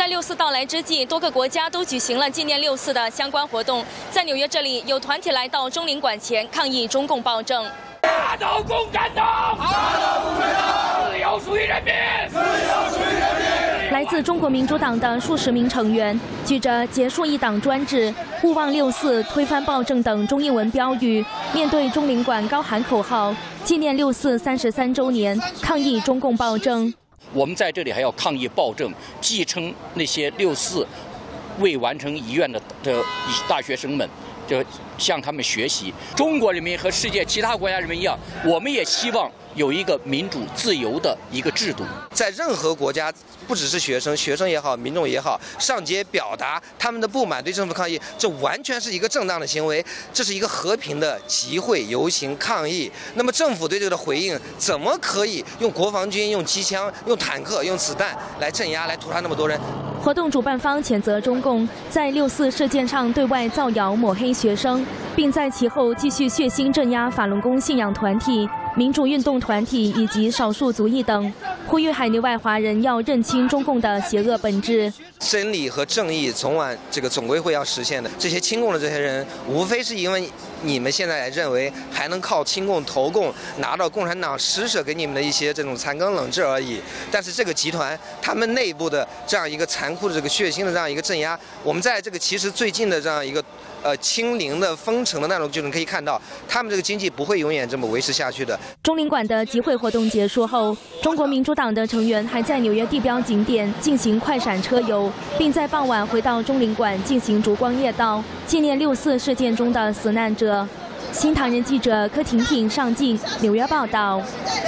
六四到来之际，多个国家都举行了纪念六四的相关活动。在纽约这里，有团体来到中领馆前抗议中共暴政。 打倒共产党！打倒共产党！自由属于人民！自由属于人民！ 来自中国民主党的数十名成员举着"结束一党专制、勿忘六四、推翻暴政"等中英文标语，面对中领馆高喊口号，纪念六四33周年，抗议中共暴政。 我们在这里还要抗议暴政，继承那些六四未完成遗愿的大学生们，就向他们学习。中国人民和世界其他国家人民一样，我们也希望有一个民主自由的一个制度。 在任何国家，不只是学生也好，民众也好，上街表达他们的不满，对政府抗议，这完全是一个正当的行为，这是一个和平的集会、游行、抗议。那么政府对这个的回应，怎么可以用国防军、用机枪、用坦克、用子弹来镇压、来屠杀那么多人？ 活动主办方谴责中共在六四事件上对外造谣抹黑学生，并在其后继续血腥镇压法轮功信仰团体、民主运动团体以及少数族裔等，呼吁海内外华人要认清中共的邪恶本质。 真理和正义总归会要实现的。这些亲共的这些人，无非是因为你们现在认为还能靠亲共投共拿到共产党施舍给你们的一些这种残羹冷炙而已。但是这个集团他们内部的这样一个残酷的这个血腥的这样一个镇压，我们在这个其实最近的这样一个清零的封城的那种，就能可以看到，他们这个经济不会永远这么维持下去的。 中领馆的集会活动结束后，中国民主党的成员还在纽约地标景点进行快闪车游，并在傍晚回到中领馆进行烛光夜悼，纪念六四事件中的死难者。新唐人记者柯婷婷上镜纽约报道。